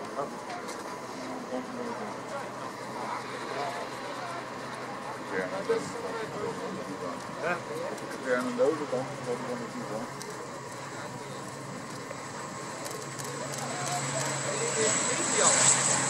Weer aan de overkant, dat is dan de toegang. Ja.